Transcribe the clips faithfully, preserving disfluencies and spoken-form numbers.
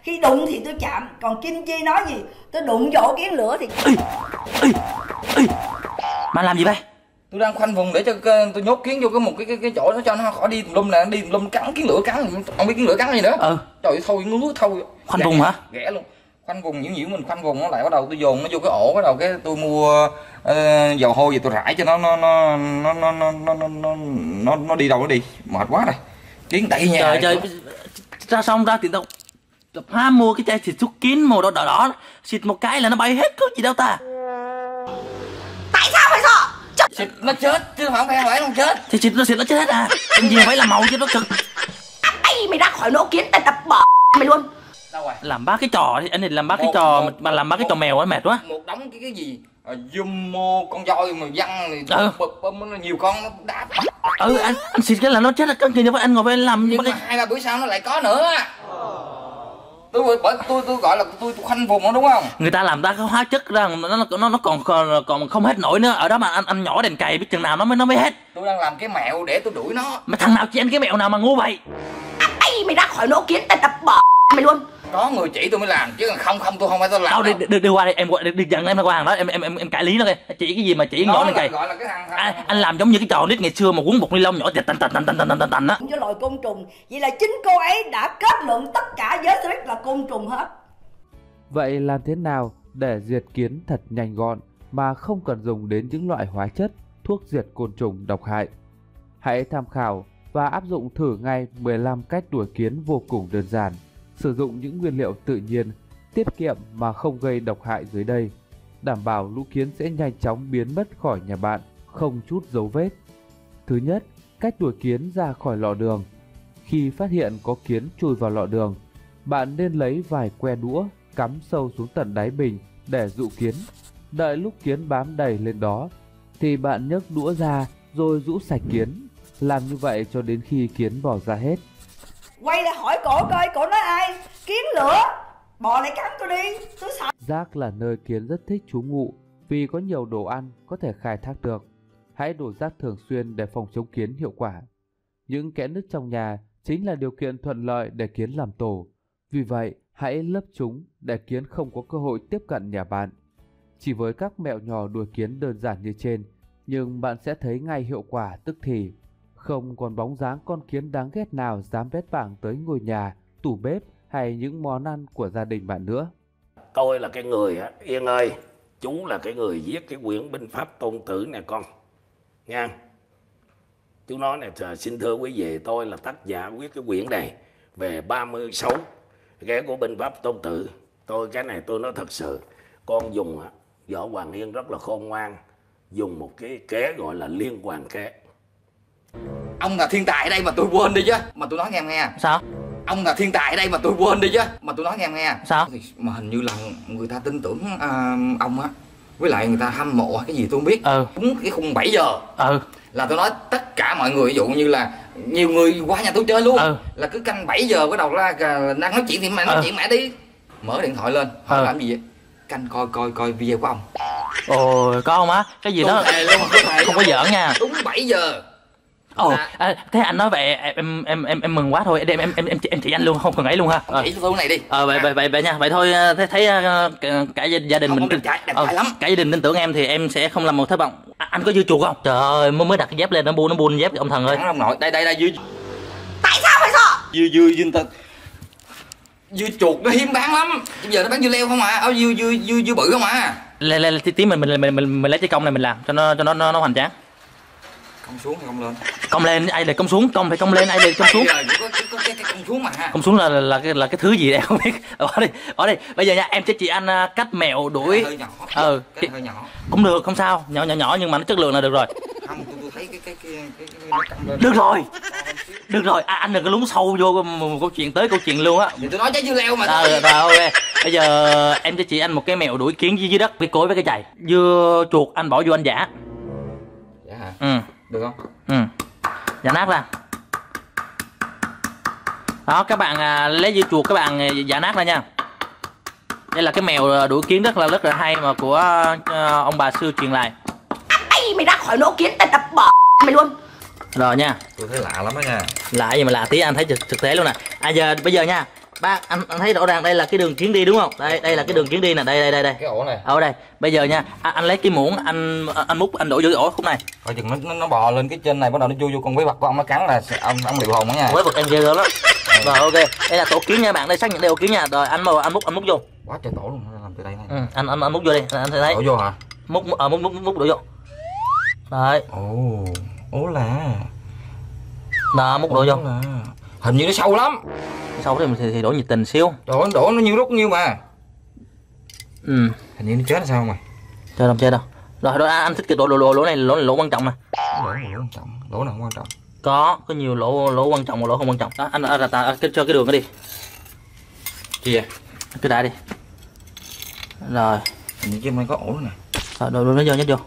Khi đụng thì tôi chạm, còn Kim Chi nói gì tôi đụng vỗ kiến lửa thì... Ê, ê, ê. Mà làm gì vậy? Tôi đang khoanh vùng để cho tôi nhốt kiến vô cái một cái cái, cái chỗ đó cho nó khỏi đi tùm lum nè, đi tùm lum cắn kiến lửa cắn, không biết kiến lửa cắn gì nữa. Ừ. Trời ơi, thôi ngứa thôi. Khoanh vùng hả? Ghẻ luôn. Khoanh vùng những gì mình khoanh vùng nó lại bắt đầu tôi dồn nó vô cái ổ, bắt đầu cái tôi mua uh, dầu hôi về tôi rải cho nó nó nó nó nó nó nó nó nó nó đi đâu nó đi, mệt quá rồi. Kiến đầy nhà. Trời trời, ra xong ra tiền đâu. Ham mua cái chai xịt thuốc kín màu đỏ đỏ đỏ, xịt một cái là nó bay hết, có gì đâu ta. Tại sao phải sợ? Xịt nó chết chứ không phải phải không chết. Thì xịt nó xịt nó chết hết à. Cái gì phải làm màu chứ nó cực. Ây, mày ra khỏi nỗ kiến tao đập bỏ mày luôn. Đâu rồi? Làm ba cái trò đi, anh này làm ba cái Một- trò một- mà làm ba cái trò mèo á mệt quá. Một đống cái cái gì à, Jumbo con voi mà văng thì Ừ. bực bơm nó nhiều con nó đá. Ừ, anh anh xịt cái là nó chết, là cần gì đâu phải anh ngồi bên làm Nhưng ba mà cái... hai ba bữa sau nó lại có nữa. Tôi bởi tôi tôi gọi là tôi, tôi khoanh vùng nó đúng không? Người ta làm ra cái hóa chất ra nó nó nó, nó còn, còn còn không hết nổi nữa. Ở đó mà anh anh nhỏ đèn cày biết chừng nào nó mới nó mới hết. Tôi đang làm cái mẹo để tôi đuổi nó. Mà thằng nào chỉ anh cái mẹo nào mà ngu vậy? Ây, mày ra khỏi nỗ kiến tao đập bỏ mày luôn. Có người chỉ tôi mới làm chứ còn không không tôi không phải tôi làm. Đâu đi đâu. đi, đi qua đây em qua đi dần em qua hàng đó em em em, em cãi lý nó kìa. Chỉ cái gì mà chỉ Đó nhỏ đèn là cày. gọi là cái thằng, thằng, À, thằng anh làm giống như cái trò nít ngày xưa mà quấn một ni lông nhỏ tành tành tành tành tành tành tành á. Cho loài côn trùng, vậy là chính cô ấy đã kết luận tất cả giới Shrek là côn trùng hết. Vậy làm thế nào để diệt kiến thật nhanh gọn mà không cần dùng đến những loại hóa chất, thuốc diệt côn trùng độc hại? Hãy tham khảo và áp dụng thử ngay mười lăm cách đuổi kiến vô cùng đơn giản. Sử dụng những nguyên liệu tự nhiên, tiết kiệm mà không gây độc hại dưới đây. Đảm bảo lũ kiến sẽ nhanh chóng biến mất khỏi nhà bạn, không chút dấu vết. Thứ nhất, cách đuổi kiến ra khỏi lọ đường. Khi phát hiện có kiến chui vào lọ đường, bạn nên lấy vài que đũa cắm sâu xuống tận đáy bình để dụ kiến. Đợi lúc kiến bám đầy lên đó thì bạn nhấc đũa ra rồi rũ sạch kiến. Làm như vậy cho đến khi kiến bỏ ra hết. Quay lại hỏi cổ coi cổ nói ai. Kiến lửa, bò lại cắn tôi đi, tôi sợ. Rác là nơi kiến rất thích trú ngụ vì có nhiều đồ ăn có thể khai thác được. Hãy đổ rác thường xuyên để phòng chống kiến hiệu quả. Những kẽ nứt trong nhà chính là điều kiện thuận lợi để kiến làm tổ. Vì vậy, hãy lấp chúng để kiến không có cơ hội tiếp cận nhà bạn. Chỉ với các mẹo nhỏ đuổi kiến đơn giản như trên, nhưng bạn sẽ thấy ngay hiệu quả tức thì. Không còn bóng dáng con kiến đáng ghét nào dám bét bảng tới ngôi nhà, tủ bếp hay những món ăn của gia đình bạn nữa. Tôi là cái người á, Yên ơi, chú là cái người viết cái quyển binh pháp Tôn Tử nè con, nha. Chú nói nè, xin thưa quý vị, tôi là tác giả viết cái quyển này về ba mươi sáu ghé của binh pháp Tôn Tử. Tôi cái này tôi nói thật sự, con dùng á, Võ Hoàng Yên rất là khôn ngoan, dùng một cái kế gọi là liên hoàn kế. Ông là thiên tài ở đây mà tôi quên đi chứ. Mà tôi nói nghe em nghe. Sao? Ông là thiên tài ở đây mà tôi quên đi chứ. Mà tôi nói nghe em nghe. Sao? Thì, mà hình như là người ta tin tưởng à, ông á. Với lại người ta hâm mộ cái gì tôi không biết. Ừ. Đúng cái khung bảy giờ. Ừ. Là tôi nói tất cả mọi người, ví dụ như là nhiều người qua nhà tôi chơi luôn. Ừ. Là cứ canh bảy giờ bắt đầu ra đang nói chuyện thì mẹ nói Ừ. chuyện mẹ đi. Mở điện thoại lên, hỏi Ừ. làm gì vậy? Canh coi coi coi video của ông. Ồ, có không á? Cái gì Tôi đó thề luôn, tôi thề không có giỡn nha. Đúng bảy giờ. Ồ, À. à, thế anh nói vậy em em em em mừng quá thôi. Em em em em, em chỉ anh luôn, không cần ấy luôn ha. Ờ. Chỉ tôi cái này đi. Ờ vậy vậy vậy vậy nha. Vậy thôi thấy thấy uh, cả, cả gia gia đình Không, mình không, đẹp trai, đẹp ờ, trai lắm. cả gia đình tin tưởng em thì em sẽ không làm một thất vọng. À, anh có dưa chuột không? Trời ơi, mới mới đặt cái dép lên nó buôn nó buôn dép ông thần ơi. Thẳng ông nội, đây đây đây dưa. Tại sao phải sợ? Dưa dưa dưa ta. Dưa chuột nó hiếm bán lắm. Bây giờ nó bán dưa leo không à? Áo dưa dưa dưa dưa bự không à? Lên lên tí, tí mình mình mình mình mình lấy cái công này mình làm cho nó cho nó nó, nó hoành tráng. Công xuống hay công lên? Công lên ai để công xuống, công phải công lên ai để công xuống. Bây giờ có, có, có cái, cái công xuống mà ha. Công xuống là là, là cái là cái thứ gì đây không biết. Ở đây, ở đây. Bây giờ nha, em sẽ chỉ anh uh, cách mẹo đuổi. Hơi nhỏ. Ừ, cái thì, hơi nhỏ. cũng được, không sao, nhỏ nhỏ nhỏ nhưng mà nó chất lượng là được rồi. Không, tôi, tôi thấy cái cái cái cái, cái nó căng lên. Được rồi. Được rồi, à, anh đừng có lún sâu vô một câu chuyện tới câu chuyện luôn á. Thì tôi nói trái dưa leo mà. Rồi, rồi, ok. Bây giờ em sẽ chỉ anh một cái mẹo đuổi kiến dưới, dưới đất với cối với cái chày. Dưa chuột anh bỏ vô anh giả. Dạ hả? Ừ. Được không? Ừ. Giả nát ra. Đó, các bạn à, lấy dưa chuột các bạn giả nát ra nha. Đây là cái mèo đuổi kiến rất là rất là hay mà của uh, ông bà xưa truyền lại. Ây, mày ra khỏi nỗ kiến tao đập bỏ mày luôn. Rồi nha. Tôi thấy lạ lắm đó nha. Lạ gì mà lạ tí anh thấy thực, thực tế luôn nè. À giờ bây giờ nha, Ba, anh, anh thấy rõ ràng đây là cái đường kiến đi đúng không? Đây, đây là cái đường kiến đi nè, đây đây đây đây. Cái ổ này. Ở đây. Bây giờ nha, anh, anh lấy cái muỗng anh anh múc anh đổ vô cái ổ khúc này. Coi chừng nó, nó nó bò lên cái trên này bắt đầu nó chui vô con quái vật của ông nó cắn là ông ông bị hồn đó nha. Quái vật em ghê gớm lắm. Rồi ok, đây là tổ kiến nha bạn, đây xác nhận đây ổ kiến nha. Rồi anh mời anh múc anh múc vô. Quá trời tổ luôn, làm từ đây này. Ừ, anh anh anh múc vô đi, anh thấy. Đổ vô hả? Múc ở à, múc múc múc đổ vô. Đấy. Ồ, ố là. Đó, múc đổ vô. Là. Hình như nó sâu lắm. Sau đó thì, thì đổ nhiệt tình xíu. Đổ đổ nó nhiêu lúc nhiêu mà. Ừ. Hình như nó chết hay sao mày? Chơi đâu chơi đâu. Rồi đó anh thích cái lỗ lỗ lỗ này lỗ này lỗ quan trọng nè. Lỗ lỗ quan trọng, lỗ nào không quan trọng. Có, có nhiều lỗ lỗ quan trọng và lỗ không quan trọng. Đó, anh anh, anh, anh, anh cho cái đường nó đi. Kìa, cái đại đi. Rồi. hình như trên đây có ổ nữa nè. Rồi đồ nó vô nhét vô.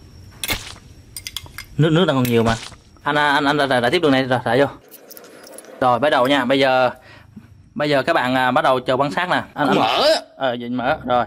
Nước nước đang còn nhiều mà. Anh anh anh đã, đã tiếp đường này rồi thả vô. Rồi bắt đầu nha, bây giờ bây giờ các bạn à, bắt đầu chờ quan sát nè. Anh, anh Mở. Ờ vậy mở rồi.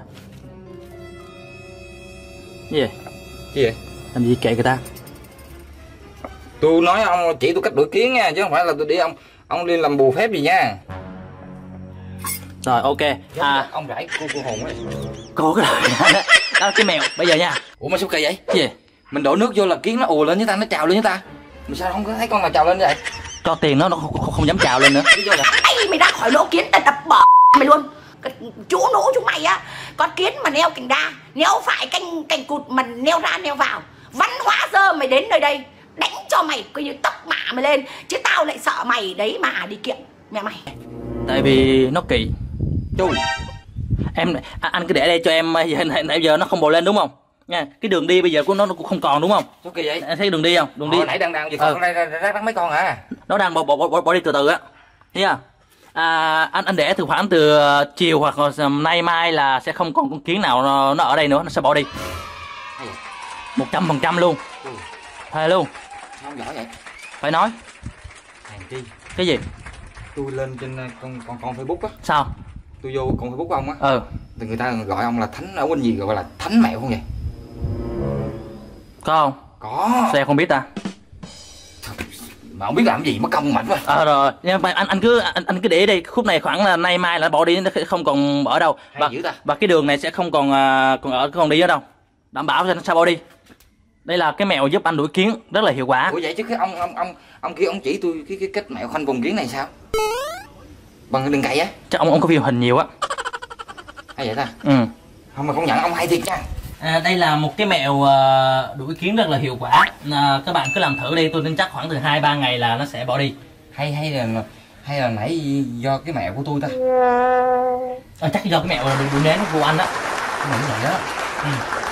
Cái gì? Cái gì? Làm gì kệ người ta. Tôi nói ông chỉ tôi cách đuổi kiến nha, chứ không phải là tôi đi ông ông đi làm bùa phép gì nha. Rồi ok. À Ông rải cô cô hồn ấy. cô cái đời đó, đó cái mèo bây giờ nha. Ủa mà sao kỳ vậy? Cái gì? Mình đổ nước vô là kiến nó ùa lên với ta, nó trào lên với ta. Mà sao không có thấy con nào trào lên vậy? Cho tiền nó nó không, không, không dám chào lên nữa. Lý do là Ây, mày ra khỏi lỗ kiến tao đập bỏ mày luôn. Cái chú nỗ chúng mày á, con kiến mà neo cành đa, neo phải cành cành cụt mà neo ra neo vào. Văn hóa dơ mày đến nơi đây đánh cho mày coi như tóc mạ mày lên, chứ tao lại sợ mày đấy mà đi kiện mẹ mày. Tại vì nó kỳ. chú Em à, anh cứ để đây cho em nãy giờ nó không bò lên đúng không? Nha, cái đường đi bây giờ của nó nó cũng không còn đúng không? sao kỳ vậy? Em thấy đường đi không? Đường đi. Hồi nãy đang đang gì còn Ừ. ra ra ra ra mấy con à? Nó đang bỏ bỏ bỏ, bỏ đi từ từ á. Thấy chưa? À, anh anh để từ khoảng từ chiều hoặc là nay mai là sẽ không còn con kiến nào nó, nó ở đây nữa, nó sẽ bỏ đi. Một trăm phần trăm luôn. Ừ. Thề luôn. Sao không giỏi vậy? Phải nói. Hàng chi? Cái gì? Tôi lên trên con con con Facebook á, Sao? tôi vô con Facebook của ông á, Ừ. thì người ta gọi ông là thánh ở bên gì gọi là thánh mẹo không vậy? Có không? Có. Sao em không biết ta? Mà không biết làm gì mất công mệt quá. Ờ rồi, nhưng mà anh anh cứ anh, anh cứ để đây, khúc này khoảng là nay mai là bỏ đi, nó không còn ở đâu. Và, Hay dữ ta. và cái đường này sẽ không còn à, còn ở còn đi ở đâu. Đảm bảo cho nó sao bỏ đi. Đây là cái mẹo giúp anh đuổi kiến rất là hiệu quả. Ủa vậy chứ cái ông ông ông ông kia ông chỉ tôi cái cái cách mẹo khoanh vùng kiến này sao? Bằng cái đường cày á? Chắc ông ông có phim hình nhiều á. Hay vậy ta? Ừ. Không mà công nhận ông hay thiệt nha. À, đây là một cái mẹo uh, đuổi kiến rất là hiệu quả. À, các bạn cứ làm thử đi, tôi tin chắc khoảng từ hai ba ngày là nó sẽ bỏ đi. Hay hay là hay là nãy do cái mẹo của tôi ta? À, chắc do cái mẹo đuổi đuổi nén của anh đó. Cái mẹo này đó. Ừ.